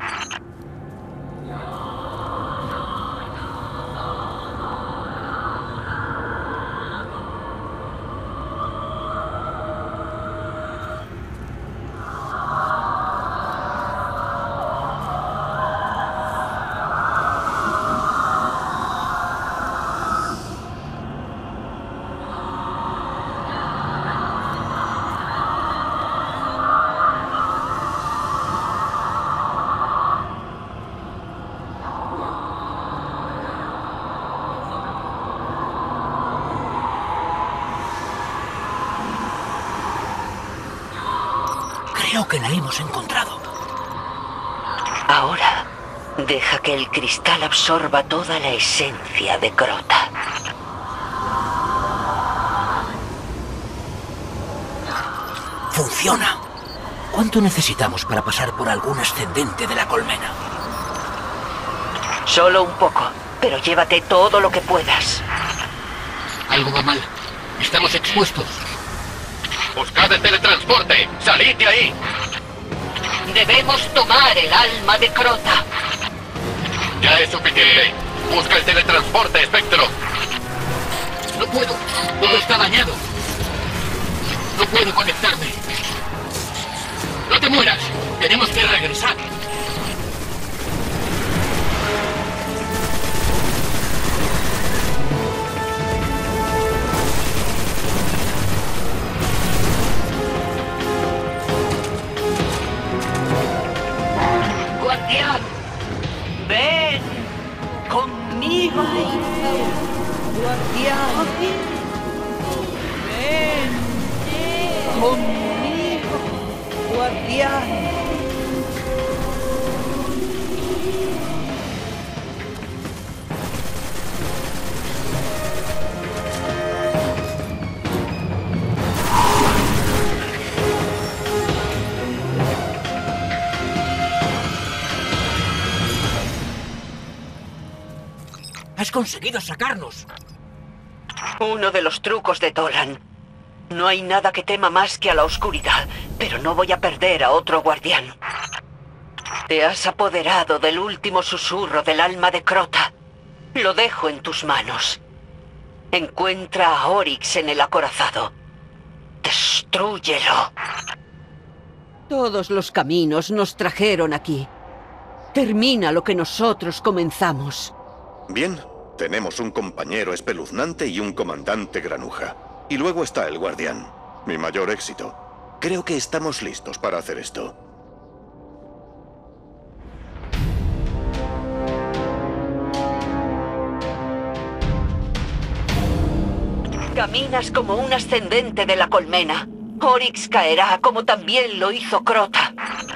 [SPEAKER 1] Creo que la hemos encontrado.
[SPEAKER 2] Ahora, deja que el cristal absorba toda la esencia de Crota.
[SPEAKER 1] ¡Funciona! ¿Cuánto necesitamos para pasar por algún ascendente de la colmena?
[SPEAKER 2] Solo un poco, pero llévate todo lo que puedas.
[SPEAKER 1] Algo va mal. Estamos expuestos.
[SPEAKER 10] ¡Buscad el teletransporte! ¡Salid de ahí!
[SPEAKER 2] Debemos tomar el alma de Crota.
[SPEAKER 10] ¡Ya es suficiente! ¡Busca el teletransporte, Espectro!
[SPEAKER 1] No puedo. Todo está dañado. No puedo conectarme. ¡No te mueras! Tenemos que regresar. Has conseguido sacarnos.
[SPEAKER 2] Uno de los trucos de Toland. No hay nada que tema más que a la oscuridad, pero no voy a perder a otro guardián. Te has apoderado del último susurro del alma de Crota. Lo dejo en tus manos. Encuentra a Oryx en el acorazado. ¡Destrúyelo! Todos los caminos nos trajeron aquí. Termina lo que nosotros comenzamos.
[SPEAKER 6] Bien, tenemos un compañero espeluznante y un comandante granuja. Y luego está el guardián, mi mayor éxito. Creo que estamos listos para hacer esto.
[SPEAKER 2] Caminas como un ascendente de la colmena. Oryx caerá como también lo hizo Crota.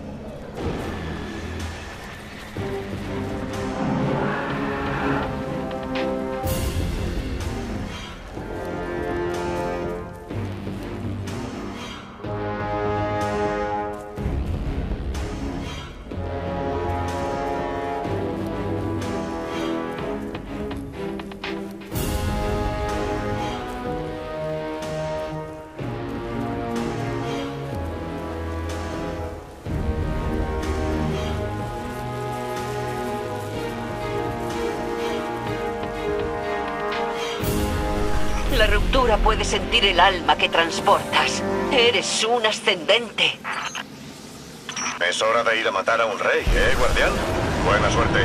[SPEAKER 2] La ruptura puede sentir el alma que transportas. Eres un ascendente.
[SPEAKER 6] Es hora de ir a matar a un rey, guardián? Buena suerte.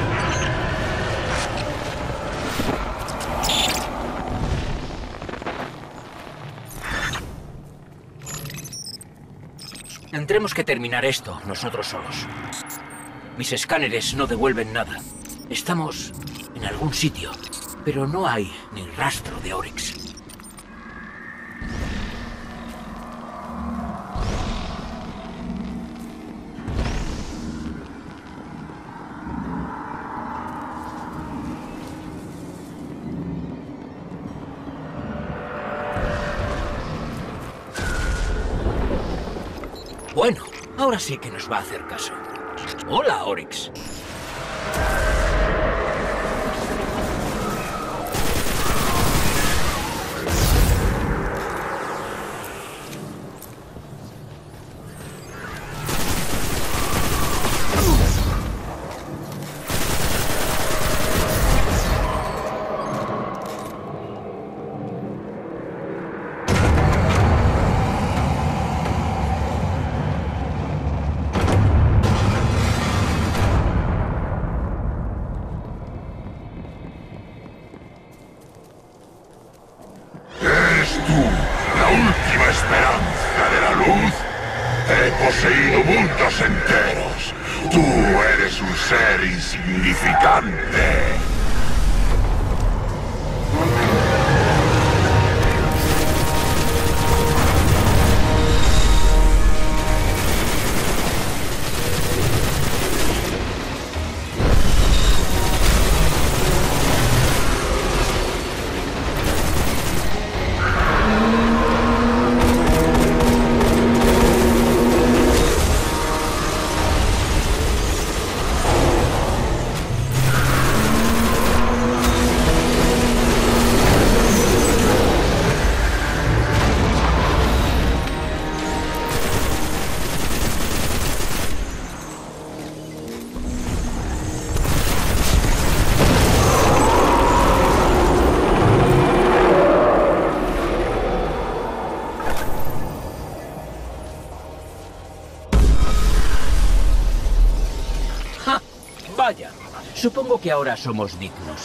[SPEAKER 1] Tendremos que terminar esto nosotros solos. Mis escáneres no devuelven nada. Estamos en algún sitio, pero no hay ni rastro de Oryx. Bueno, ahora sí que nos va a hacer caso. Hola, Oryx.
[SPEAKER 4] Poseído mundos enteros. Tú eres un ser insignificante.
[SPEAKER 1] Vaya, supongo que ahora somos dignos.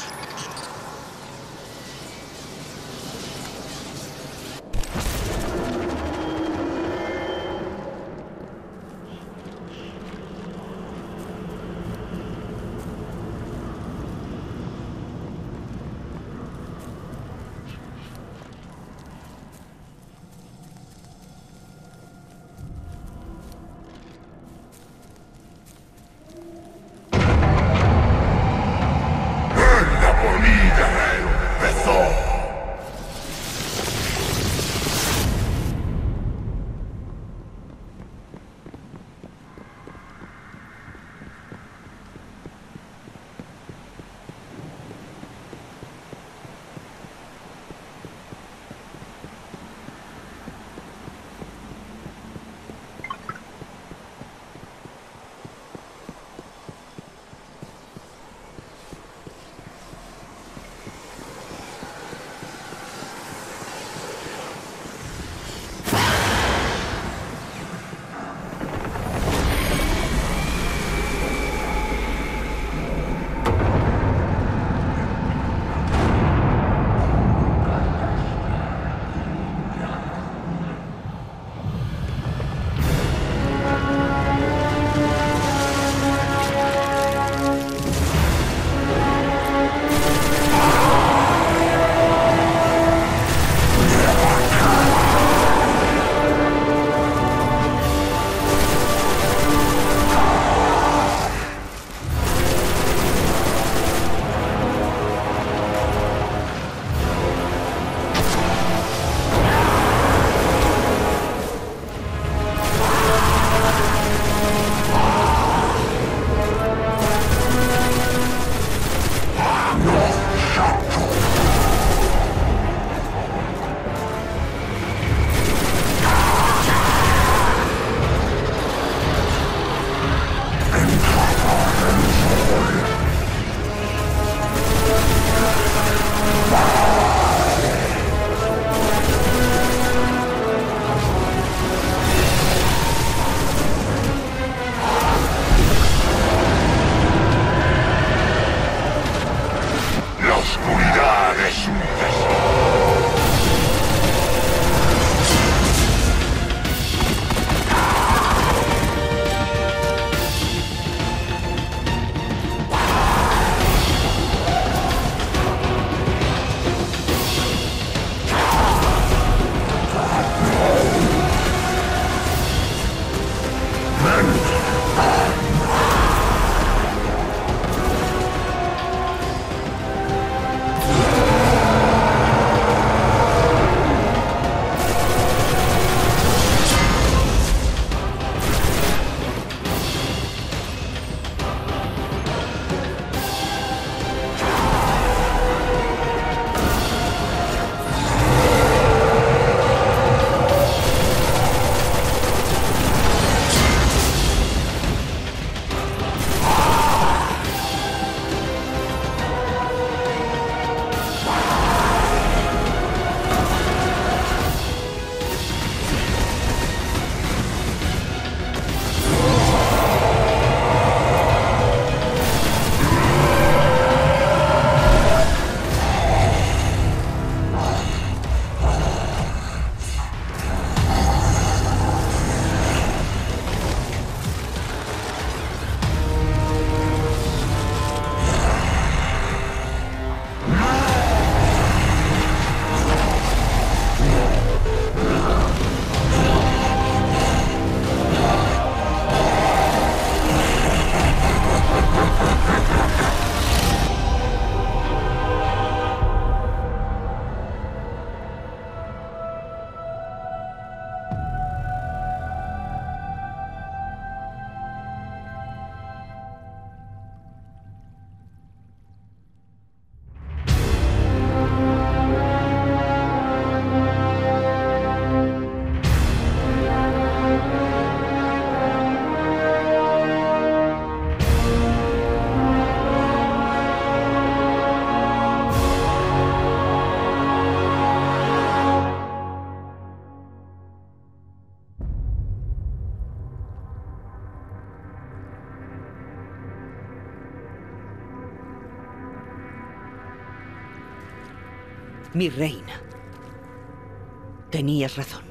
[SPEAKER 2] Mi reina. Tenías razón.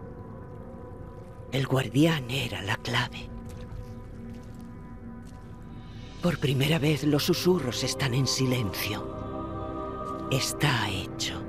[SPEAKER 2] El guardián era la clave. Por primera vez los susurros están en silencio. Está hecho.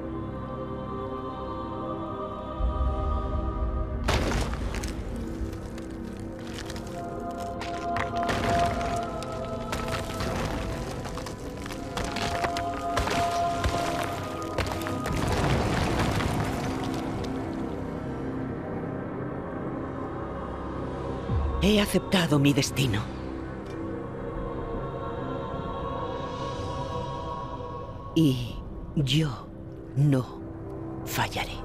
[SPEAKER 2] He aceptado mi destino. Y yo no fallaré.